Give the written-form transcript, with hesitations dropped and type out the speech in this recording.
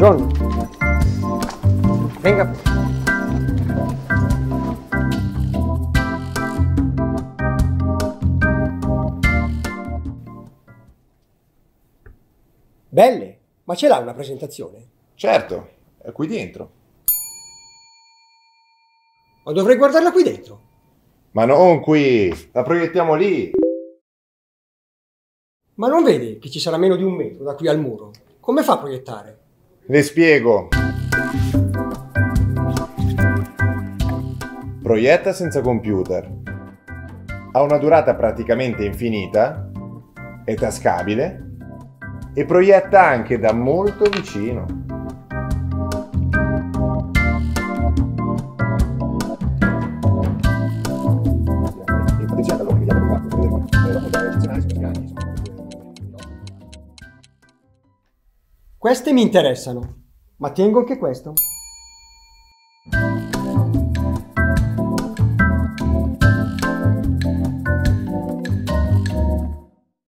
Buongiorno. Venga. Belle, ma ce l'ha una presentazione? Certo, è qui dentro. Ma dovrei guardarla qui dentro. Ma non qui, la proiettiamo lì. Ma non vede che ci sarà meno di 1 metro da qui al muro? Come fa a proiettare? Le spiego. Proietta senza computer. Ha una durata praticamente infinita, è tascabile e proietta anche da molto vicino. Queste mi interessano, ma tengo anche questo.